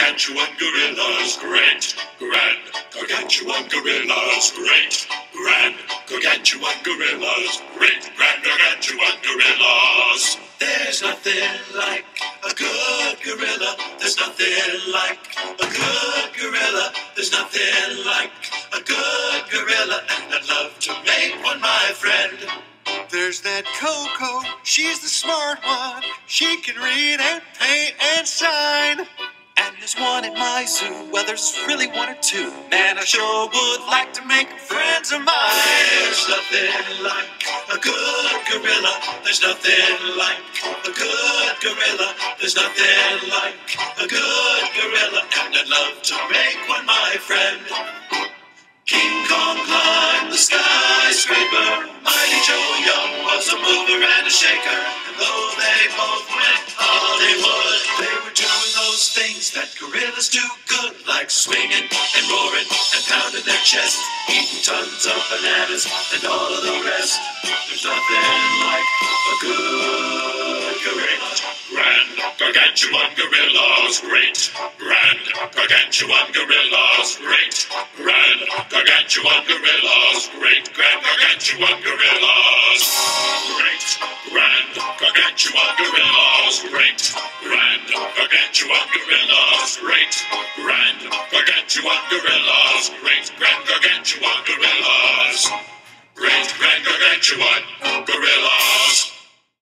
Gargantuan gorillas, great, grand, Gargantuan gorillas, great, grand, Gargantuan gorillas, great, grand, Gargantuan gorillas. There's nothing like a good gorilla. There's nothing like a good gorilla. There's nothing like a good gorilla, and I'd love to make one my friend. There's that Coco, she's the smart one. She can read and paint and sign. And there's one at my zoo, well there's really one or two. Man, I sure would like to make friends of mine. There's nothing like a good gorilla. There's nothing like a good gorilla. There's nothing like a good gorilla, and I'd love to make one my friend. King Kong climbed the skyscraper. Mighty Joe Young was a mover and a shaker. And though they both went Hollywood, they were doing those things that gorillas do good, like swinging and roaring and pounding their chest, eating tons of bananas and all of the rest. There's nothing like a good gorilla. Grand Gargantuan gorillas, great. Grand Gargantuan gorillas, great. Grand Gargantuan gorillas, great. Grand Gargantuan gorillas, great. Grand Gargantuan gorillas, great. Grand Gargantuan gorillas, great. Grand Gargantuan gorillas, great. Grand Gargantuan gorillas, great. Grand Gargantuan gorillas.